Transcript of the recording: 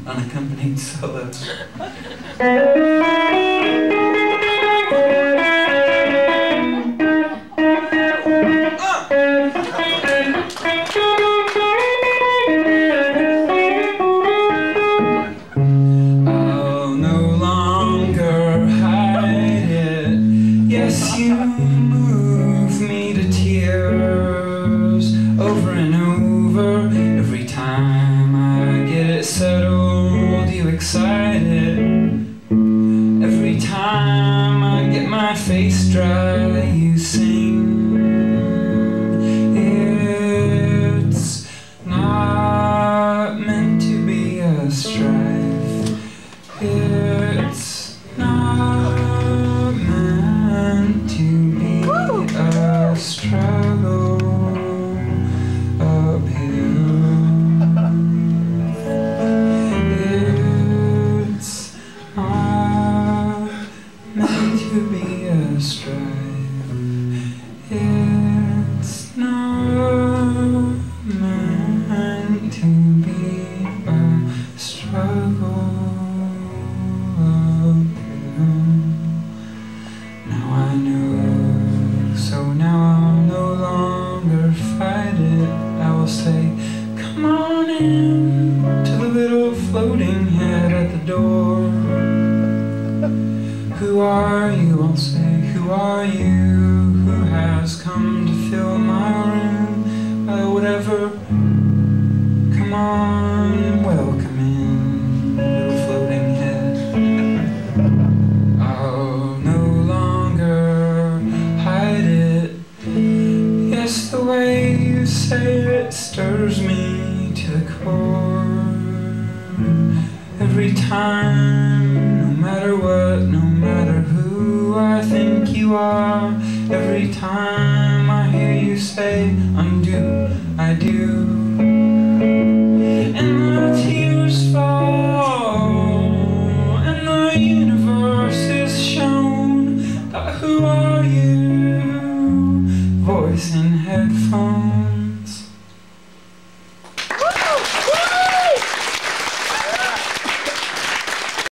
unaccompanied solo. I'll no longer hide it. Yes, you move me to tears over and over. Every time I get it settled, you excite it. Every time I get my face dry, you sing. It's not meant to be a strife. It's not meant to be a struggle uphill. It's not meant to be a strife. It's not meant to be a struggle uphill. Now I know, so now I'll no longer fight it. I will say, come on in to the little floating head at the door. Who are you? I'll say, who are you? Who has come to fill my room? Well, whatever. Come on, welcome in, little floating head. I'll no longer hide it. Yes, the way you say it stirs me to the core. Every time, no matter what, no matter who I think you are, every time I hear you say undo, I do.